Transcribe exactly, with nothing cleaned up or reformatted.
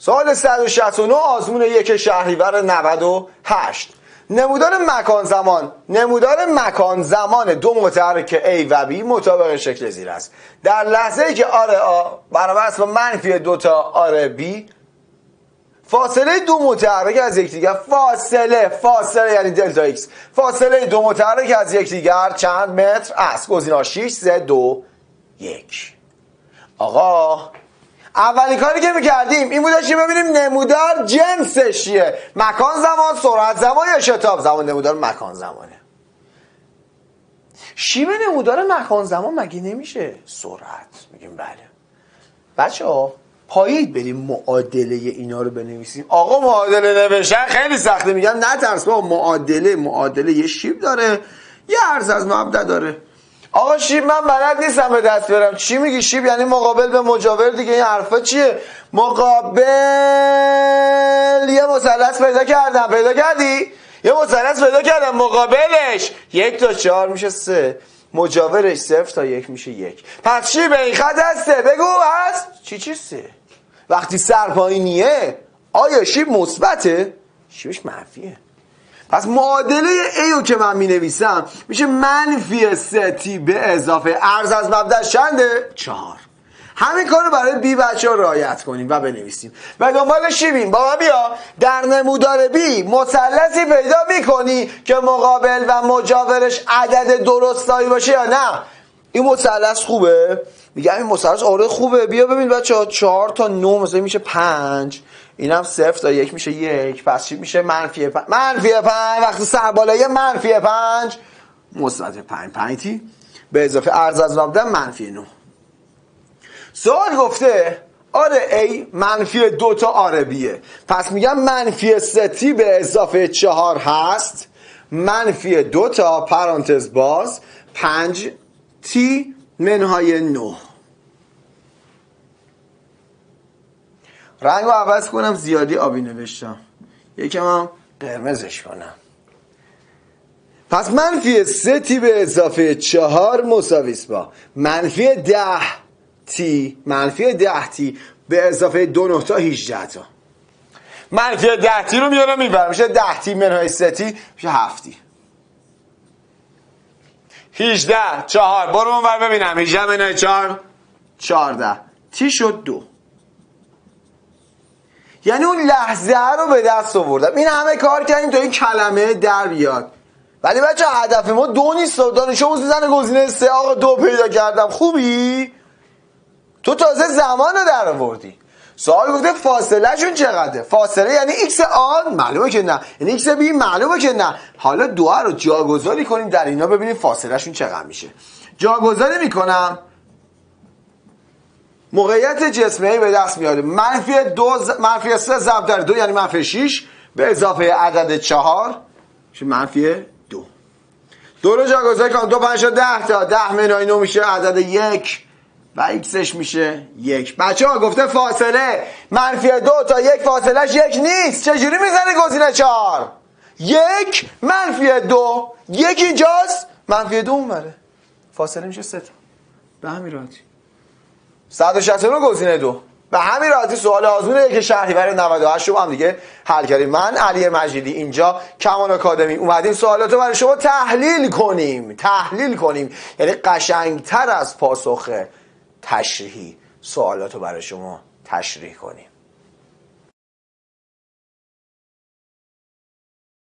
سوال صد و شصت و نه آزمون یک شهریور نود و هشت. نمودار مکان زمان نمودار مکان زمان دو متحرک A و B مطابق شکل زیر است. در لحظه ای که آر A برابر است با منفی دو تا آر B، فاصله دو متحرک از یکدیگر فاصله فاصله یعنی دلتا ایکس فاصله دو متحرک از یکدیگر چند متر است؟ گزینه‌ها شش، سه، دو، یک. آقا اولین کاری که میکردیم این بودش که ببینیم نمودار جنسش چیه، مکان زمان، سرعت زمان یا شتاب زمان. نمودار مکان زمانه. شیب نمودار مکان زمان مگه نمیشه سرعت؟ میگیم بله. بچه ها پایید بریم معادله اینا رو بنویسیم. آقا معادله نوشتن خیلی سخته. میگم نه ترس بابا، معادله معادله یه شیب داره، یه عرض از مبدا داره. آقا شیب من بلد نیستم به دست بیارم. چی میگی شیب؟ یعنی مقابل به مجاور دیگه. این حرفا چیه؟ مقابل یه مثلث پیدا کردم. پیدا کردی؟ یه مثلث پیدا کردم مقابلش یک تا چهار میشه سه، مجاورش صفر تا یک میشه یک. پس شیب این خط هسته. بگو هست؟ چی چی سه؟ وقتی سر پایینیه آیا شیب مثبته؟ شیبش منفیه. پس معادله A رو که من می نویسم میشه منفی سه تی به اضافه عرض از مبدأ چنده؟ چهار. همین کار رو برای B بچه ها رعایت کنیم و بنویسیم. و دنبال شیبیم. بابا بیا در نمودار B مثلثی پیدا میکنی که مقابل و مجاورش عدد درستایی باشه یا نه؟ این مثلث خوبه؟ میگم این مثلث آره خوبه. بیا ببین بچه ها چهار تا نه مثلا میشه پنج، اینم صفر تا یک میشه یک. پس چی میشه؟ منفی پنج. منفی پنج وقتی سر بالای منفی پنج مثبت پنج. پنج تی به اضافه عرض از مبدأ منفی نه. سوال گفته آره A منفی دو تا آره بیه. پس میگم منفی سه تی به اضافه چهار هست منفی دو تا پرانتز باز پنج تی منهای نه. رنگ رو عوض کنم، زیادی آبی نوشتم، یکم هم قرمزش کنم. پس منفی سه تی به اضافه چهار مساویس با منفی ده تی منفی ده تی به اضافه دو نه تا هجده تا. منفی ده تی رو میارم میبرم میشه ده تی منهای سه تی میشه هفت تی. هجده چهار برو اون بر ببینم. هجده منهای چهار چهارده تی شد دو. یعنی اون لحظه رو به دست آوردم. این همه کار کردیم تا این کلمه در بیاد. ولی بچه هدف ما دو نیست. دانشجو میزنه گزینه سه. آقا دو پیدا کردم. خوبی؟ تو تازه زمان رو در آوردی. سوال گفته فاصله شون چقدره؟ فاصله یعنی ایکس آن معلومه که نه، یعنی ایکس بی معلومه که نه. حالا دو رو جاگذاری کنیم در اینا ببینیم فاصله شون چقدر میشه. جاگذاری میکنم، موقعیت جسمی به دست میاره. منفی دو ز... منفی سه ضرب در دو یعنی منفی شش به اضافه عدد چهار میشه منفی دو. دو رو جاگذاری کنم، دو پنج ده تا ده منهای نو میشه عدد یک و ایکسش میشه یک. بچه ها گفته فاصله منفی دو تا یک فاصلهش یک نیست. چجوری میزنه گزینه چهار؟ یک منفی دو، یک اینجاست منفی دو اونوره، فاصله میشه سه تا. به همین راحتی. صد و شصت و نه گزینه دو. به همین راحتی سوال آزمون یک شهریور نود و هشت رو هم دیگه حل کردیم. من علی مجیدی اینجا کمان آکادمی اومدیم سوالاتو برای شما تحلیل کنیم. تحلیل کنیم یعنی قشنگتر از پاسخ تشریحی سوالاتو برای شما تشریح کنیم.